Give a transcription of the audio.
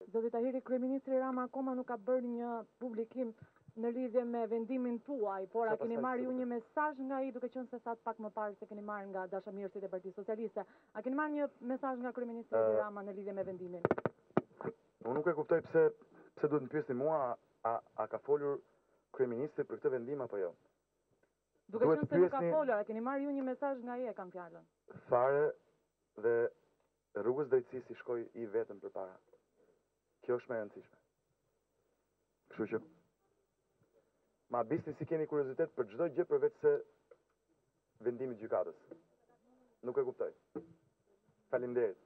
Zoti Tahiri, kryeministri Rama akoma nuk ka bërë një publikim në lidhje me vendimin tuaj, por a keni marrë ju një mesazh nga ai, duke qenë se sa pak më parë se keni marrë nga dashamirësit e Partisë Socialiste. A keni marrë një mesazh nga kryeministri Rama në lidhje me vendimin? Unë nuk e kuptoj pse duhet më pyesni mua a ka folur kryeministri për këtë vendim apo jo. Duke qenë se nuk ka folur, a keni marrë ju një mesazh nga ai, e kam fjalën. Fare dhe rrugës drejtësisë i shkoj i vetëm përpara. Kjo është më e rëndësishme. Kështu që ma bisni si keni kuriozitet për çdo gjë përveç se vendimit gjykatës. Nuk e kuptoj. Faleminderit.